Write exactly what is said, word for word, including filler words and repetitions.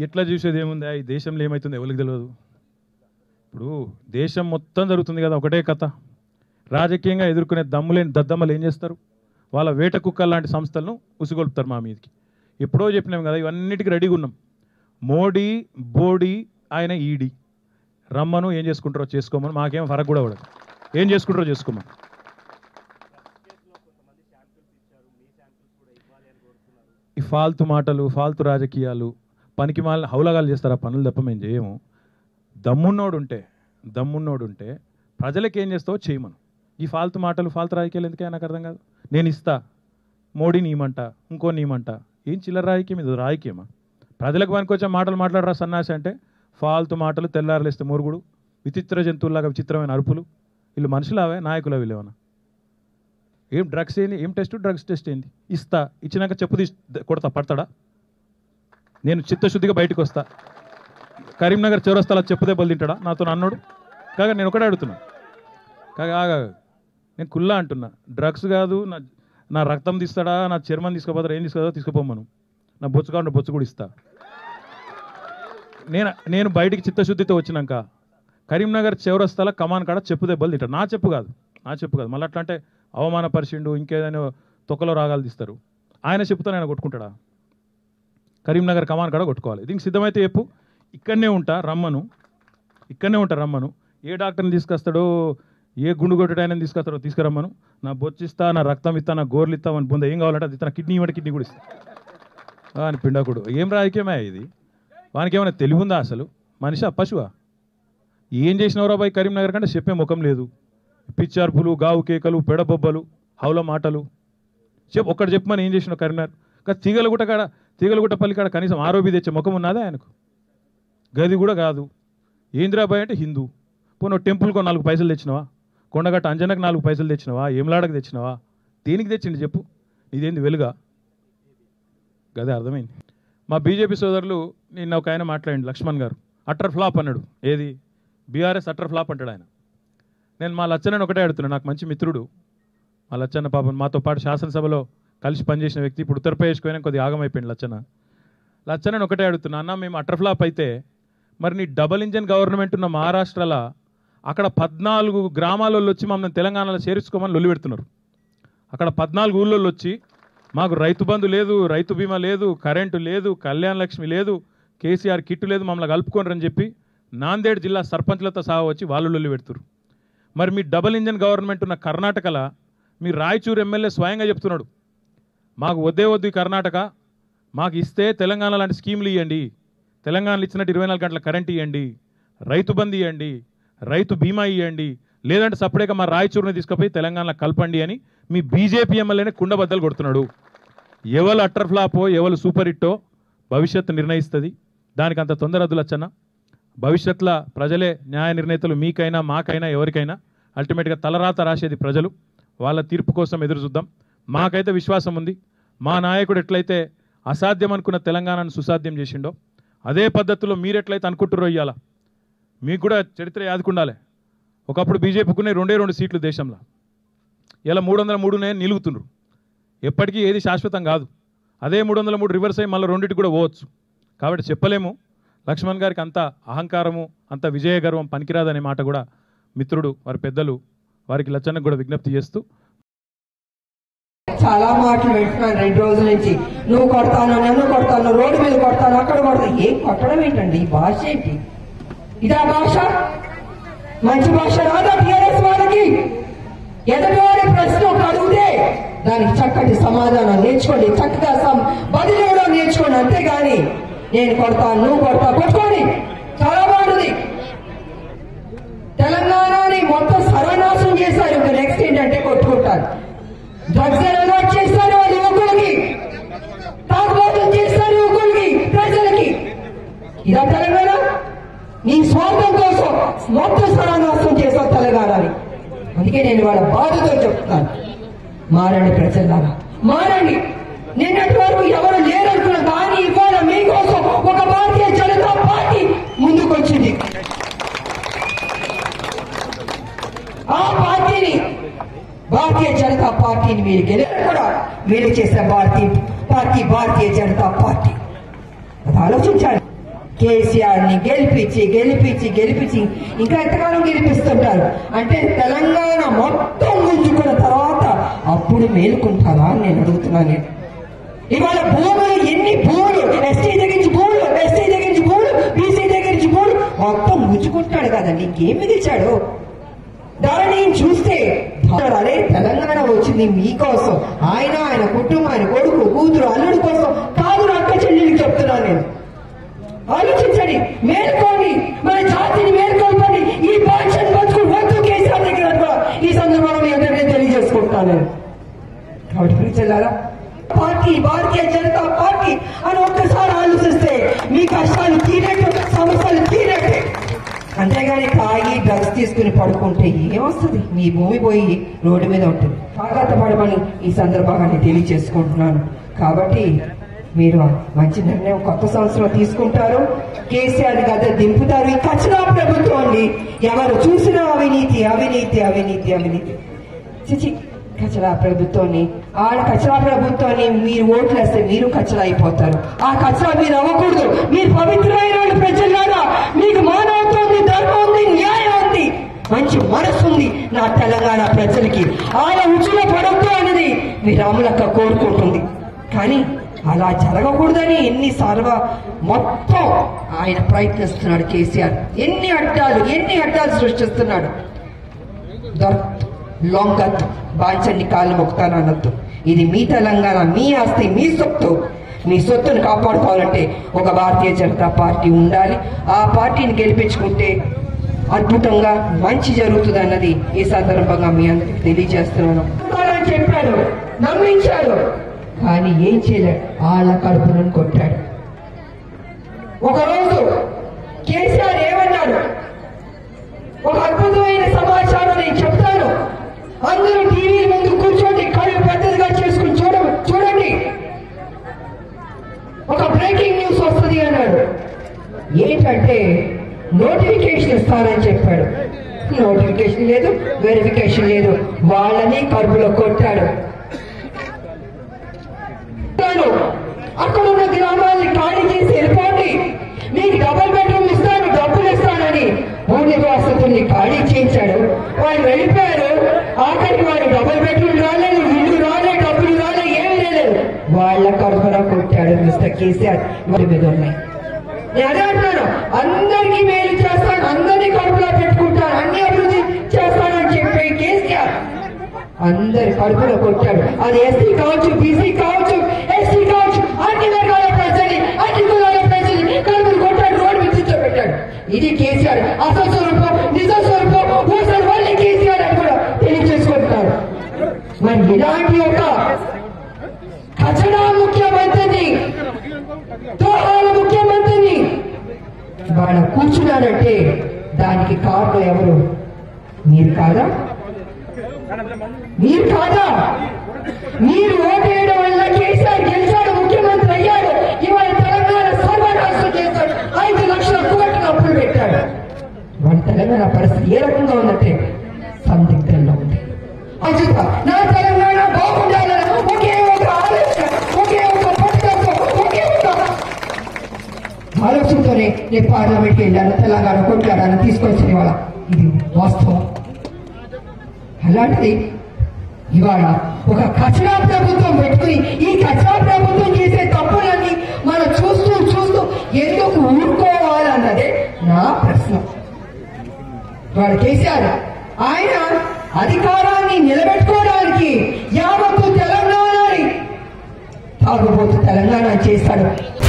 ఎట్లా చూసేది ఏముంది ఈ దేశంలో ఏమవుతుందో ఎవరికి తెలియదు. ఇప్పుడు దేశం మొత్తం జరుగుతుంది కదా ఒకటే కథ. రాజకీయంగా ఎదుర్కొనే దమ్ములేని దద్దమ్మలు ఏం చేస్తారు, వాళ్ళ వేట కుక్కలు లాంటి సంస్థలను ఉసిగొల్పుతారు మా మీదకి. ఎప్పుడో చెప్పినాం కదా, ఇవన్నిటికీ రెడీగా ఉన్నాం. మోడీ బోడీ ఆయన ఈడీ రమ్మను, ఏం చేసుకుంటారో చేసుకోమని, మాకేం ఫరక్ కూడా పడదు, ఏం చేసుకుంటారో చేసుకోమని. ఈ ఫాల్తు మాటలు, ఫాల్తు రాజకీయాలు, పనికి మాలిన హౌలగాలు చేస్తారు. ఆ పనులు తప్ప మేము చేయము. దమ్మున్నోడు ఉంటే దమ్మున్నోడు ఉంటే ప్రజలకు ఏం చేస్తావో చేయమను. ఈ ఫాల్తు మాటలు, ఫాల్తు రాజకీయాలు ఎందుకే నాకు అర్థం కాదు. నేను ఇస్తా, మోడీ నీమంట, ఇంకో నీమంట, ఏం చిల్లర రాజకీయం ఇది? రాజకీయమా? ప్రజలకు పనికొచ్చే మాటలు మాట్లాడరా సన్నాసి అంటే ఫాల్తు మాటలు, తెల్లారలేస్తే మురుగుడు, విచిత్ర జంతువులాగా విచిత్రమైన అరుపులు. వీళ్ళు మనుషులావే, నాయకుల వీళ్ళేమన్నా? ఏం డ్రగ్స్ ఏంది, ఏం టెస్ట్, డ్రగ్స్ టెస్ట్ ఏంది? ఇస్తా, ఇచ్చినాక చెప్పు తీసి కొడతా, పడతాడా? నేను చిత్తశుద్ధిగా బయటకు వస్తా. కరీంనగర్ చౌరస్తాలో చెప్పు దెబ్బలు తింటాడా నాతో అన్నాడు? కాగా నేను ఒకటే అడుగుతున్నా, కాగా ఆగా నేను కుల్లా అంటున్నా, డ్రగ్స్ కాదు, నా నా రక్తం తీస్తాడా, నా చర్మం తీసుకోపోతారా, ఏం తీసుకోదా తీసుకుపోమ్మను, నా బొచ్చు కాకుండా బొచ్చు కూడా ఇస్తా. నేను నేను బయటికి చిత్తశుద్ధితో వచ్చినాక కరీంనగర్ చౌరస్తాల కమాన్ కాడ చెప్పు దెబ్బలు తింటాడు. నా చెప్పు కాదు, నా చెప్పు కాదు. మళ్ళీ అట్లా అంటే అవమానపరిచిండు, ఇంకేదైనా తొక్కలో రాగాలు తీస్తారు. ఆయన చెప్పుతో ఆయన కొట్టుకుంటాడా? కరీంనగర్ కమాన్ కాడ కొట్టుకోవాలి. దీనికి సిద్ధమైతే చెప్పు, ఇక్కడనే ఉంటా రమ్మను, ఇక్కడనే ఉంటా రమ్మను. ఏ డాక్టర్ని తీసుకొస్తాడో, ఏ గుండు కొట్టడు ఆయన తీసుకొస్తాడో తీసుకురమ్మను. నా బొచ్చిస్తా, నా రక్తం ఇస్తా, నా గోర్లు ఇస్తా, అని బొంద ఏం కావాలంటే అది ఇస్తా, కిడ్నీ ఇవ్వండి, కిడ్నీ కూడా ఇస్తా అని పిండాకుడు. ఏం రాజకీయమే ఇది? వానికి ఏమైనా తెలివి ఉందా అసలు? మనిషి పశువా? ఏం చేసినవరా బాయ్ కరీంనగర్ కంటే చెప్పే ముఖం లేదు. పిచ్చార్పులు, గావు కేకలు, పెడబొబ్బలు, హౌల మాటలు చెప్పు. ఒక్కడు చెప్పమని ఏం చేసినావు కరీంనగర్? కానీ తీగలగుట్ట కాడ, తీగలగుట్ట పల్లి కాడ కనీసం ఆరోపి తెచ్చే ముఖం ఉన్నదా ఆయనకు? గది కూడా కాదు. ఏంద్రాబాయ్ అంటే హిందూ. పోను టెంపుల్కో నాలుగు పైసలు తెచ్చినవా? కొండగట్ట అంజనకు నాలుగు పైసలు తెచ్చినవా? ఏమలాడకు తెచ్చినవా? దేనికి తెచ్చిండి చెప్పు? ఇదేంది వెలుగా? గదే అర్థమైంది. మా బీజేపీ సోదరులు నిన్న ఒక ఆయన మాట్లాడండి, లక్ష్మణ్ గారు, అట్టర్ ఫ్లాప్ అన్నాడు. ఏది? బీఆర్ఎస్ అట్టర్ ఫ్లాప్ అంటాడు ఆయన. నేను మా లచ్చన్నని ఒకటే అడుగుతున్నాను, నాకు మంచి మిత్రుడు మా లచ్చన్న. పాపం మాతో పాటు శాసనసభలో కలిసి పనిచేసిన వ్యక్తి. ఇప్పుడు ఉత్తరప్రదేశ్కి పోయినా కొద్దిగా ఆగమైపోయింది లచ్చన్న. లచ్చన్నని ఒకటే అడుగుతున్నా, అన్న మేము అట్టర్ ఫ్లాప్ అయితే మరి నీ డబల్ ఇంజన్ గవర్నమెంట్ ఉన్న మహారాష్ట్రలో అక్కడ పద్నాలుగు గ్రామాలలో వచ్చి మమ్మల్ని తెలంగాణలో చేర్చుకోమని లొల్లి పెడుతున్నారు. అక్కడ పద్నాలుగు ఊళ్ళో వచ్చి మాకు రైతు బంధు లేదు, రైతు బీమా లేదు, కరెంటు లేదు, కళ్యాణ లక్ష్మి లేదు, కేసీఆర్ కిట్టు లేదు, మమ్మల్ని కలుపుకోనరు అని చెప్పి నాందేడ్ జిల్లా సర్పంచ్లతో సహా వచ్చి వాళ్ళు లొల్లి పెడుతున్నారు. మరి మీ డబల్ ఇంజన్ గవర్నమెంట్ ఉన్న కర్ణాటకలో మీ రాయచూరు ఎమ్మెల్యే స్వయంగా చెప్తున్నాడు, మాకు వద్దే వద్దు ఈ కర్ణాటక, మాకు ఇస్తే తెలంగాణ లాంటి స్కీములు ఇవ్వండి, తెలంగాణలో ఇచ్చినట్టు ఇరవై నాలుగు గంటల కరెంట్ ఇవ్వండి, రైతు బంధు ఇవ్వండి, రైతు బీమా ఇవ్వండి, లేదంటే సపరేట్గా మా రాయచూరుని తీసుకుపోయి తెలంగాణలో కలపండి అని మీ బీజేపీ ఎమ్మెల్యేనే కుండబద్దలు కొడుతున్నాడు. ఎవరు అట్టర్ ఫ్లాపో, ఎవరు సూపర్ హిట్టో భవిష్యత్తు నిర్ణయిస్తుంది. దానికి అంత తొందర వద్దు లచ్చన్న. భవిష్యత్తులో ప్రజలే న్యాయ నిర్ణేతలు, మీకైనా మాకైనా ఎవరికైనా. అల్టిమేట్గా తలరాత రాసేది ప్రజలు. వాళ్ళ తీర్పు కోసం ఎదురు చూద్దాం. మాకైతే విశ్వాసం ఉంది, మా నాయకుడు ఎట్లయితే అసాధ్యం అనుకున్న తెలంగాణను సుసాధ్యం చేసిండో అదే పద్ధతిలో మీరు ఎట్లయితే అనుకుంటుర్రో ఇవ్వాలా మీకు కూడా చరిత్ర యాదుకుండాలి. ఒకప్పుడు బీజేపీకునే రెండే రెండు సీట్లు దేశంలో, ఇలా మూడు వందల మూడునే నిలుగుతున్నారు. ఎప్పటికీ ఏది శాశ్వతం కాదు. అదే మూడు వందల మూడు రివర్స్ అయ్యి మళ్ళీ రెండింటికి కూడా పోవచ్చు. కాబట్టి చెప్పలేము. లక్ష్మణ్ గారికి అంత అహంకారము, అంత విజయ గర్వం పనికిరాదనే మాట కూడా మిత్రుడు, వారి పెద్దలు, వారికి లచ్చన్నకు కూడా విజ్ఞప్తి చేస్తూ, చాలా మాటలు వింటున్నాను రెండు రోజుల నుంచి. నువ్వు కొడతాను, నన్ను కొడతాను, రోడ్డు మీద కొడతాను, అక్కడ కొడతాను. ఏం కొట్టడం ఏంటండి? ఈ భాష ఏంటి? ఇదా భాష? మంచి భాష రాదా టీఆర్ఎస్ వాళ్ళకి? ఎదటివారి ప్రశ్న అడిగితే దానికి చక్కటి సమాధానం నేర్చుకోండి, చక్కగా బదిలీవడం నేర్చుకోండి. అంతేగాని నేను కొడతాను, నువ్వు కొడతా, కొట్టుకోండి. చాలా బాగుంటుంది. తెలంగాణని మొత్తం సర్వనాశనం చేశారు. ఇంకా నెక్స్ట్ ఏంటంటే కొట్టుకుంటారు. డ్రగ్స్ అలవాటు చేస్తారు వాళ్ళు యువకులకి, తాగుబోతులు చేస్తారు యువకులకి, ప్రజలకి. ఇదా తెలంగాణ? నీ స్వార్థం కోసం మొత్తం సర్వనాశనం చేసావు తెలంగాణని. అందుకే నేను వాళ్ళ బాధతో చెప్తున్నాను, మారండి ప్రజలారా, మారండి. నిన్నటి వరకు ఎవరు లేరనుకున్నా కానీ ఇవాళ మీకోసం ఒక భారతీయ జనతా పార్టీ ముందుకొచ్చింది. ఆ పార్టీని, భారతీయ జనతా పార్టీని మీరు గెలిచి కూడా మీరు చేసిన భారతీయ పార్టీ భారతీయ జనతా పార్టీ. అది ఆలోచించాలి. కేసీఆర్ ని గెలిపించి గెలిపించి గెలిపించి ఇంకా ఎంతకాలం గెలిపిస్తుంటారు అంటే తెలంగాణ మొత్తం గుంజుకున్న తర్వాత అప్పుడు మేలుకుంటారా అని నేను అడుగుతున్నాను. నేను ఇవాళ భూములు ఎన్ని భూములు ఎస్టీ దగ్గర నుంచి భూములు ఎస్టీ దగ్గర నుంచి భూములు బీసీ దగ్గర నుంచి భూములు మొత్తం గుంజుకుంటున్నాడు కదండి. ఇంకేం మిగిల్చాడు? దాన్ని చూస్తే అరే తెలంగాణ వచ్చింది మీకోసం, ఆయన ఆయన కుటుంబం ఆయన కొడుకు కూతురు అల్లుడి కోసం కాదు, అక్క చెల్లెళ్ళకి చెప్తున్నాను నేను. ఆలోచించండి, మేల్కోండి, మన జాతిని మేల్కొల్పండి. ఈ భాషను బతుకు వద్దు కేసీఆర్ దగ్గర ఈ సందర్భంలో మీ అందరికీ తెలియజేసుకుంటాను నేను. కాబట్టి పిలిచెల్లారా, పార్టీ భారతీయ జనతా పార్టీ అని ఒక్కసారి ఆలోచిస్తే మీ కష్టాలు తీరేట్టు, సమస్యలు తీరేట్టే. అంతేగాని తాగి డ్రగ్స్ తీసుకుని పడుకుంటే ఏమొస్తుంది? మీ భూమి పోయి రోడ్డు మీద ఉంటుంది. జాగ్రత్త పడమని ఈ సందర్భంగా నేను తెలియజేసుకుంటున్నాను. కాబట్టి మీరు మంచి నిర్ణయం కొత్త సంవత్సరం తీసుకుంటారు, కేసీఆర్ గద్దె దింపుతారు. ఈ కచరా ప్రభుత్వం అండి, ఎవరు చూసినా అవినీతి అవినీతి అవినీతి అవినీతి. చిచి కచరా ప్రభుత్వాన్ని, ఆడ కచరా ప్రభుత్వాన్ని మీరు ఓట్లు వేస్తే మీరు కచరా అయిపోతారు. ఆ కచరా మీరు అవ్వకూడదు. మీరు పవిత్రమైన ప్రజలారా, మీకు మానవత్వం ఉంది, ధర్మం ఉంది, న్యాయం ఉంది, మంచి మనసు ఉంది నా తెలంగాణ ప్రజలకి. ఆయన ఉచ్చులో పడొద్దు అనేది మీ రాములక్క కోరుకుంటుంది. కానీ అలా జరగకూడదని ఎన్ని సర్వ మొత్తం ఆయన ప్రయత్నిస్తున్నాడు కేసీఆర్. ఎన్ని అడ్డాలు ఎన్ని అడ్డాలు సృష్టిస్తున్నాడు. లొంగద్దు, బాంచండి కాళ్ళు మొక్కుతాను అనొద్దు. ఇది మీ తెలంగాణ, మీ ఆస్తి, మీ సొత్తు. మీ సొత్తును కాపాడుకోవాలంటే ఒక భారతీయ జనతా పార్టీ ఉండాలి. ఆ పార్టీని గెలిపించుకుంటే అద్భుతంగా మంచి జరుగుతుంది అన్నది ఈ సందర్భంగా మీ అందరికి తెలియజేస్తున్నాను. చెప్పాడు, నమ్మించాడు, కానీ ఏం చేయలేడు. వాళ్ళ కడుపులను కొట్టాడు. ఒకరోజు కేసీఆర్ ఏమన్నాడు? ఒక అద్భుతమైన సమాచారం నేను చెప్తాను, అందరూ టీవీ ముందు కూర్చోండి, కళ్ళు పెద్దదిగా చేసుకుని చూడ చూడండి ఒక బ్రేకింగ్ న్యూస్ వస్తుంది అన్నాడు. ఏంటంటే నోటిఫికేషన్ ఇస్తానని చెప్పాడు. నోటిఫికేషన్ లేదు, వెరిఫికేషన్ లేదు, వాళ్ళని కడుపులో కొట్టాడు. అక్కడ ఉన్న గ్రామాలని ఖాళీ చేసి వెళ్ళిపోండి, మీకు డబుల్ బెడ్రూమ్ ఇస్తాను, డబ్బులు ఇస్తానని ఊరి వసతుల్ని ఖాళీ చేయించాడు. వాళ్ళు వెళ్ళిపోయారు. ఆఖరికి వాళ్ళు డబుల్ బెడ్రూమ్ రాలేదు, ఇల్లు రాలే, డబ్బులు రాలే, ఏమీ లేదు. వాళ్ళ కడుపున కొట్టాడు మిస్టర్ కేసీఆర్. వారి మీద ఉన్నాయి. నేను అదే అంటున్నాను, అందరికీ మేలు చేస్తాను, అందరినీ కడుపులో పెట్టుకుంటాను, అన్ని అభివృద్ధి చేస్తానని చెప్పే కేసీఆర్ అందరి కడుపులో కొట్టాడు. అది ఎస్సీ కావచ్చు, బీసీ కావచ్చు, ఎస్సీ కావచ్చు, అన్ని వర్గాల ప్రజల్ని, అన్ని కులాల ప్రజల్ని కడుపులు కొట్టాడు, రోడ్డు మీద కూర్చోబెట్టాడు. ఇది కేసీఆర్ అసలు స్వరూపం, నిజ స్వరూపం. ఒకసారి వాళ్ళని కేసీఆర్ అని కూడా తెలియజేసుకుంటారు. మరి ఇలాంటి ఒక కచడా ముఖ్యమంత్రిని, దోహాల ముఖ్యమంత్రిని వాళ్ళ కూర్చున్నారంటే దానికి కారణం ఎవరు? మీరు కాదా? మీరు కాదా? మీరు ఓటేయడం వల్ల కేసీఆర్ గెలిచాడు, ముఖ్యమంత్రి అయ్యాడు. ఇవాళ తెలంగాణ సర్వనాశనం చేశాడు, ఐదు లక్షల కోట్ల అప్పులు పెట్టాడు. వాళ్ళ తెలంగాణ పరిస్థితి ఏ రకంగా ఉందంటే సందిగ్ధంలో ఉంది. నా తెలంగాణ బాగుండాలని ఒకే ఒక ఆలోచన, ఒకే ఒక పట్టుదలతో, ఒకే ఒక ఆలోచనతోనే నేను పార్లమెంట్కి వెళ్ళాను, తెలంగాణ కొట్లాడాను, తీసుకొచ్చిన ఇవాళ ఇది వాస్తవం. అలాంటిది ఇవాళ ఒక కచరా ప్రభుత్వం పెట్టుకుని ఈ కచరా ప్రభుత్వం చేసే తప్పులన్నీ మనం చూస్తూ చూస్తూ ఎందుకు ఊరుకోవాలన్నదే నా ప్రశ్న. ఇవాళ కేసీఆర్ ఆయన అధికారాన్ని నిలబెట్టుకోవడానికి యావత్తు తెలంగాణని తాగుబోతు తెలంగాణ చేశాడు.